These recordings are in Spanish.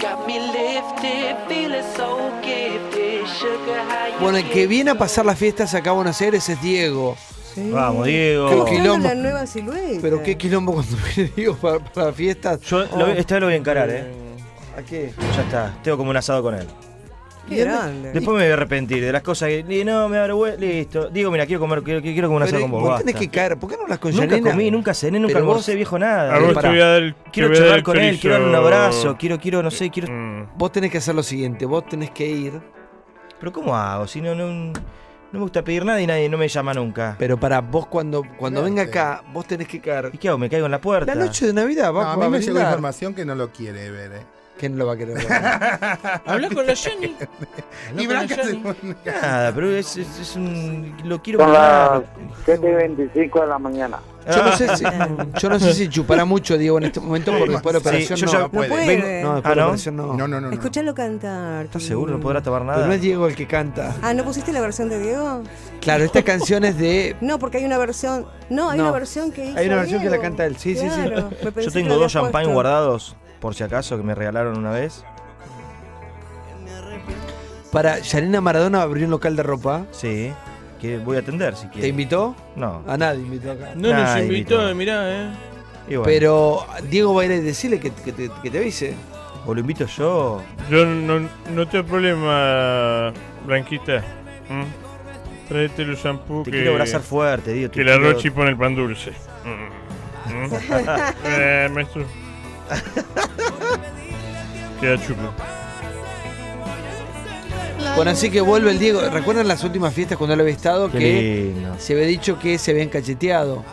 Bueno, el que viene a pasar las fiestas acá a Buenos Aires es Diego. Sí. Vamos, Diego. Qué quilombo. La nueva silueta. Pero qué quilombo cuando viene Diego para las fiestas. Yo esta vez lo voy a encarar, ¿A qué? Ya está, tengo como un asado con él. Qué grande. Después me voy a arrepentir de las cosas que. No, me abro listo. Digo, mira, quiero comer un asado con vos. Vos tenés que caer. ¿Por qué no hablas con Nunca Yanina? comí, nunca cené, nunca Pero almorcé, viejo, nada. A vos te voy a dar quiero charlar con él, quiero darle un abrazo, quiero, no sé, quiero. Vos tenés que hacer lo siguiente, vos tenés que ir. Pero ¿cómo hago? Si no me gusta pedir nada y nadie no me llama nunca. Pero para vos cuando venga acá, vos tenés que caer. ¿Y qué hago? ¿Me caigo en la puerta? La noche de Navidad va a mí me llegó información que no lo quiere ver, ¿Quién lo va a querer ver? Habla con la Jenny. Y Branca se pone... Nada, pero es un... Lo quiero Son probar. las 7:25 de la mañana. Yo no sé si chupará mucho Diego en este momento porque después de la operación yo no. ya No puede. No, después de la operación no. No. Escuchalo cantar. ¿Estás seguro? ¿No podrá tomar nada? Pero no es Diego el que canta. Ah, ¿no pusiste la versión de Diego? Claro, esta canción es de... No, porque hay una versión... No, hay una versión que hizo Hay una versión Diego. que la canta él, sí. Claro, me pensé Yo que tengo lo 2 había champagne puesto. guardados, por si acaso, que me regalaron una vez. Para Yanina Maradona abrió un local de ropa. Sí, que voy a atender si ¿Te quieres. invitó? No. A nadie invitó acá. No nos Nadie invitó, invitó. mirá, Y bueno, Pero Diego va a ir a decirle que te avise. o lo invito yo. Yo no tengo problema, Blanquita. Tráete los shampoos Te que... quiero abrazar fuerte, Diego. Que la Rochi pone el pan dulce. Maestro. Queda chupo. Bueno, así que vuelve el Diego. ¿Recuerdan las últimas fiestas cuando él había estado? Qué Que lindo. se había dicho que se habían cacheteado.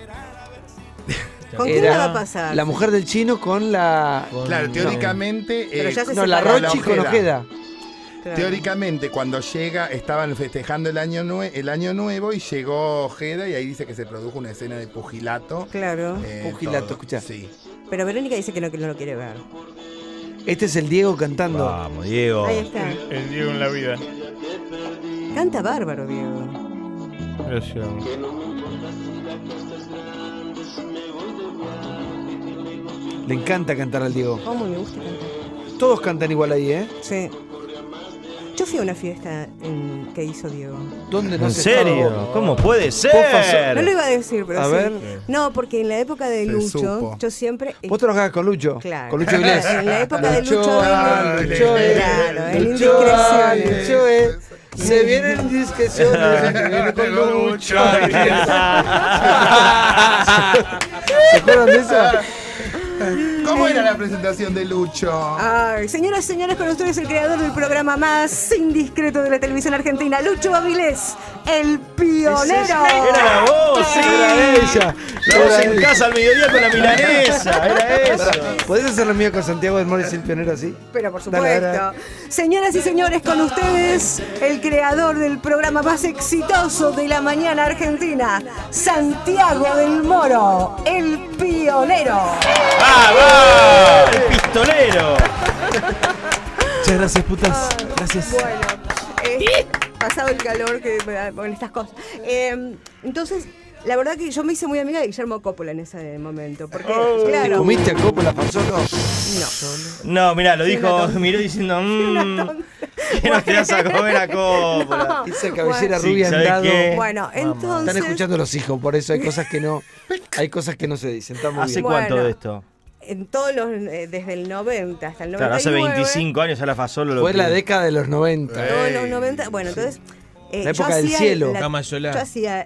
¿Con quién la va a pasar? La mujer del chino con la... Claro, teóricamente... Pero ya se No, la separaron. Rochi con Ojeda. Claro. Teóricamente, cuando llega, estaban festejando el año nuevo y llegó Ojeda y ahí dice que se produjo una escena de pugilato. Claro. Pugilato, todo. escuchá. Sí. Pero Verónica dice que no lo quiere ver. Este es el Diego cantando. Vamos, Diego. Ahí está. El Diego en la vida. Canta bárbaro, Diego. Gracias. Le encanta cantar al Diego. ¿Cómo me gusta cantar? Todos cantan igual ahí, ¿eh? Sí. Yo fui a una fiesta que hizo Diego. ¿Dónde no ¿En se serio? ¿Cómo puede No ser? lo iba a decir, pero A sí. ver. No, porque en la época de Se Lucho, supo. yo siempre... ¿Vos trabajabas con Lucho? Claro. Con Lucho Vilés. En la época de Lucho Lucho, Claro, en Lucho, Indiscreciones. Lucho, se vienen indiscreciones. Se viene con Lucho. ¿Se acuerdan de esa? ¿Cómo era la presentación de Lucho? Ay, señoras y señores, con ustedes el creador del programa más indiscreto de la televisión argentina, Lucho Avilés, el pionero. Era la voz, sí. Era ella. La voz Era en ella. casa al mediodía con la milanesa. Era eso. ¿Podés hacer la mía con Santiago del Moro y el pionero así? Pero por Dale, supuesto. dale. Señoras y señores, con ustedes el creador del programa más exitoso de la mañana argentina, Santiago del Moro, el pionero. ¡Vamos! ¡El pistolero! Muchas gracias, putas. Gracias. Bueno, pasado el calor que con estas cosas. Entonces, la verdad que yo me hice muy amiga de Guillermo Coppola en ese momento. Porque, ¿Te claro. comiste a Coppola Farsolo? No, mirá, lo Sí, dijo, una tonta. miró diciendo, Una tonta. ¿qué nos quedás a comer a Coppola? Esa cabellera Sí, rubia han ¿sabés dado. qué? Bueno, entonces. Están escuchando los hijos, por eso hay cosas que no se dicen. Está muy ¿Hace bien. cuánto Bueno. de esto? En todos los. Desde el 90 hasta el 99. Claro, hace 25 años ya la Fasolo lo Fue que- la década de los 90. Todos los 90. Bueno, entonces. La época del cielo. Cama solar. Yo hacía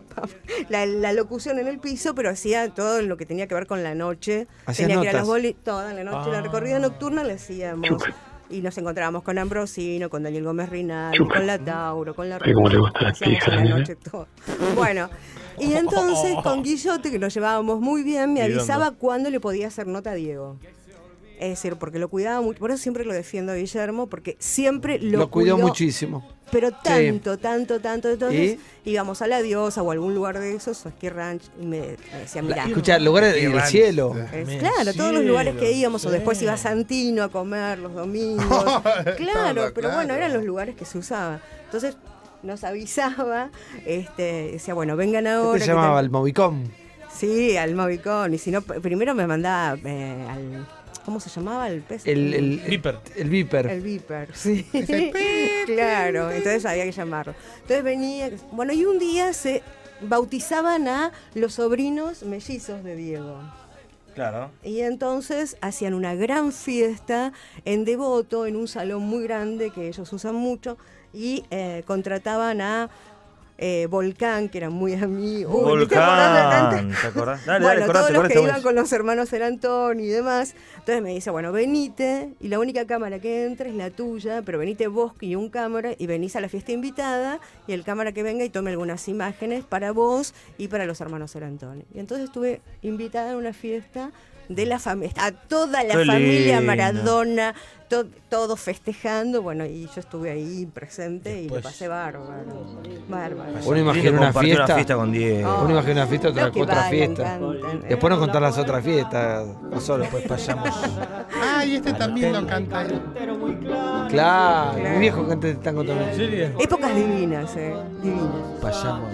la locución en el piso, pero hacía todo lo que tenía que ver con la noche. Hacías Tenía que ir a notas. los bolis, toda la noche, la recorrida nocturna la hacíamos. Y nos encontrábamos con Ambrosino, con Daniel Gómez Rinaldi, con la Tauro, con la cómo le gusta la hacíamos pija, en la ¿eh? noche todo. Bueno, y entonces con Guillote, que nos llevábamos muy bien, me avisaba cuándo le podía hacer nota a Diego. Es decir, porque lo cuidaba mucho, por eso siempre lo defiendo a Guillermo, porque siempre Lo cuidó muchísimo. pero Sí. tanto. Entonces íbamos a La Diosa o a algún lugar de esos, o Ski Ranch, y me decía, mira. Escucha, lugares del cielo. Claro, todos los lugares que íbamos, o después iba a Santino a comer los domingos. Claro, pero bueno, eran los lugares que se usaba. Entonces nos avisaba, decía, bueno, vengan ahora. ¿Qué te que llamaba? tal- ¿El Movicom? Sí, al Movicon. Y si no, primero me mandaba ¿cómo se llamaba el pez? El Viper. El Viper. El Viper, sí. Claro, entonces había que llamarlo. Entonces venía, bueno, y un día se bautizaban a los sobrinos mellizos de Diego. Claro. Y entonces hacían una gran fiesta en Devoto, en un salón muy grande que ellos usan mucho, y contrataban a Volcán, que era muy amigo. Volcán, ¿te acordás? Dale, Bueno, dale, todos los que correte, iban con los hermanos Serantón y demás. Entonces me dice, bueno, venite, y la única cámara que entra es la tuya, pero venite vos y un cámara, y venís a la fiesta invitada, y el cámara que venga y tome algunas imágenes para vos y para los hermanos Serantón. Y entonces estuve invitada a una fiesta de la familia, a toda la Qué familia lindo. Maradona, todos festejando, bueno, y yo estuve ahí presente y lo pasé bárbaro. Bárbaro. Uno imagina Lindo una compartir fiesta. una fiesta con Diego. Uno imagina una fiesta, otra, Los que otra bailan, fiesta. cantan. Después nos contás las otras fiestas. No solo. Después pasamos. Ah, y este también lo canta él. Claro, mi viejo que antes te están contando. ¿En serio? Épocas divinas, divinas. Pasamos.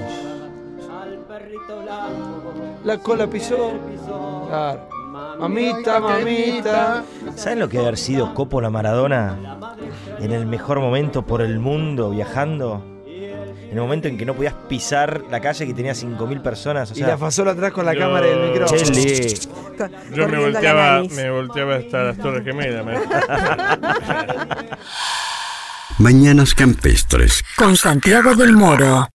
La cola pisó. Claro. Mamita, mamita. ¿Saben lo que debe haber sido Coppola Maradona? En el mejor momento por el mundo, viajando. En el momento en que no podías pisar la calle, que tenía 5.000 personas. O Y sea, la fasola atrás con la Yo- cámara y el micrófono. Chele. Yo me Corriendo la nariz. volteaba hasta las Torres Gemelas. Mañanas Campestres. Con Santiago del Moro.